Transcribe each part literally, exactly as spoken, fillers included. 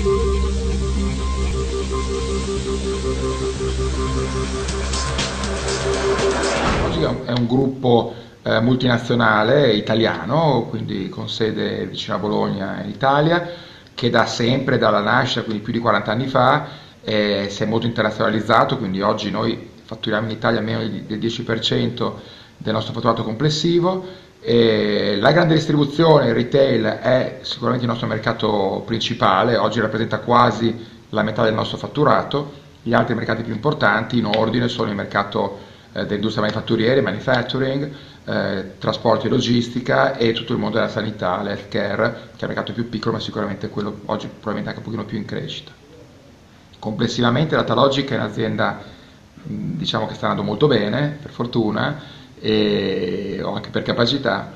Oggi è un, è un gruppo eh, multinazionale italiano, quindi con sede vicino a Bologna in Italia, che da sempre, dalla nascita, quindi più di quaranta anni fa, eh, si è molto internazionalizzato, quindi oggi noi fatturiamo in Italia meno del dieci per cento del nostro fatturato complessivo. E la grande distribuzione, il retail, è sicuramente il nostro mercato principale, oggi rappresenta quasi la metà del nostro fatturato. Gli altri mercati più importanti in ordine sono il mercato eh, dell'industria manifatturiera, manufacturing, eh, trasporti e logistica, e tutto il mondo della sanità, l'healthcare, che è il mercato più piccolo ma sicuramente quello oggi probabilmente anche un pochino più in crescita. Complessivamente Datalogic è un'azienda, mh, diciamo, che sta andando molto bene, per fortuna, e, o anche per capacità.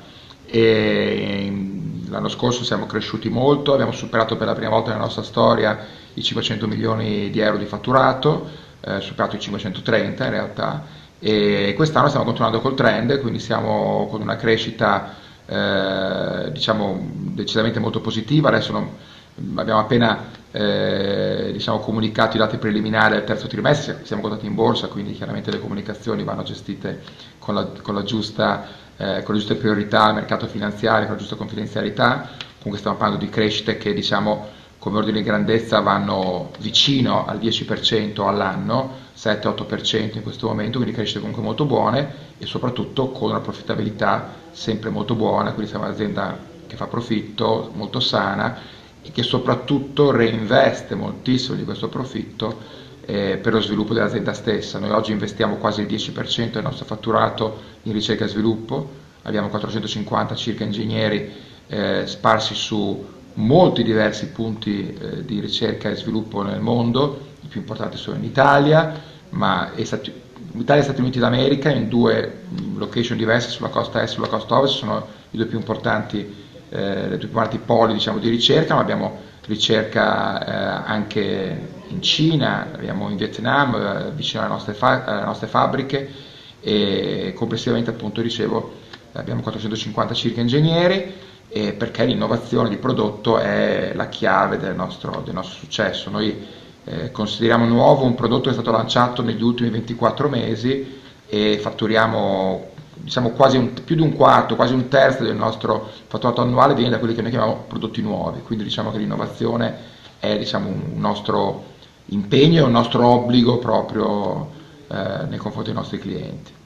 E l'anno scorso siamo cresciuti molto, abbiamo superato per la prima volta nella nostra storia i cinquecento milioni di euro di fatturato, eh, superato i cinquecentotrenta in realtà, e quest'anno stiamo continuando col trend, quindi siamo con una crescita eh, diciamo decisamente molto positiva. Adesso non, abbiamo appena eh, diciamo, comunicato i dati preliminari del terzo trimestre, siamo quotati in borsa, quindi chiaramente le comunicazioni vanno gestite con la, con la giusta, eh, con le giuste priorità al mercato finanziario, con la giusta confidenzialità. Comunque stiamo parlando di crescite che, diciamo, come ordine di grandezza vanno vicino al dieci per cento all'anno, sette otto per cento in questo momento, quindi crescite comunque molto buone e soprattutto con una profittabilità sempre molto buona, quindi siamo un'azienda che fa profitto, molto sana, e che soprattutto reinveste moltissimo di questo profitto eh, per lo sviluppo dell'azienda stessa. Noi oggi investiamo quasi il dieci per cento del nostro fatturato in ricerca e sviluppo, abbiamo quattrocentocinquanta circa ingegneri eh, sparsi su molti diversi punti eh, di ricerca e sviluppo nel mondo. I più importanti sono in Italia, ma e Stati, Italia e Stati Uniti d'America, in due location diverse, sulla costa est e sulla costa ovest, sono i due più importanti, eh, le due più importanti poli, diciamo, di ricerca, ma abbiamo ricerca eh, anche in Cina, abbiamo in Vietnam, eh, vicino alle nostre, fa- alle nostre fabbriche, e complessivamente, appunto, dicevo, abbiamo quattrocentocinquanta circa ingegneri, e perché l'innovazione di prodotto è la chiave del nostro, del nostro successo. Noi eh, consideriamo nuovo un prodotto che è stato lanciato negli ultimi ventiquattro mesi e fatturiamo, diciamo, quasi un, più di un quarto, quasi un terzo del nostro fatturato annuale viene da quelli che noi chiamiamo prodotti nuovi. Quindi diciamo che l'innovazione è, diciamo, un nostro impegno e un nostro obbligo proprio eh, nei confronti dei nostri clienti.